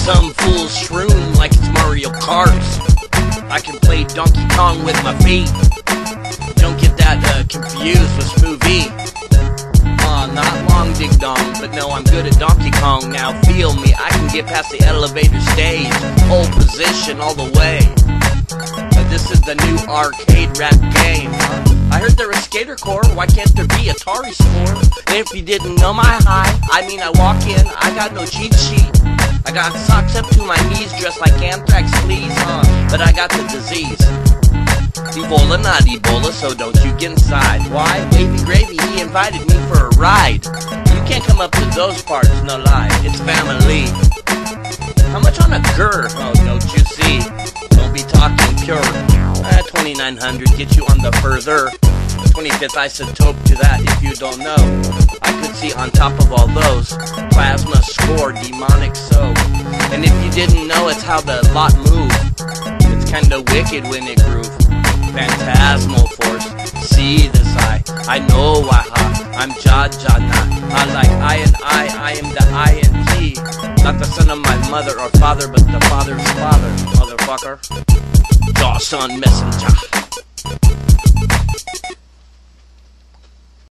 some fool's shroom like it's Mario Kart. I can play Donkey Kong with my feet. Don't get that confused with Smoothie. Not long ding dong, but no, I'm good at Donkey Kong. Now feel me, I can get past the elevator stage, hold position all the way. This is the new arcade rap game. I heard there was Skater Core, why can't there be Atari Score? And if you didn't know my high, I mean I walk in, I got no cheat sheet. I got socks up to my knees, dressed like anthrax fleas, but I got the disease. Ebola, not Ebola, so don't you get inside. Why? Wavy Gravy, he invited me for a ride. You can't come up to those parts, no lie, it's family. How much on a GER? Oh, don't you see? Don't be talking pure. 2900 get you on the further. 25th isotope to that if you don't know. I could see on top of all those plasma score, demonic so. And if you didn't know, it's how the lot move. It's kinda wicked when it groove. Phantasmal force, see this I know waha, I'm Jajana. I like I am the I and he. Not the son of my mother or father, but the father's father, motherfucker. Dawson Messenger.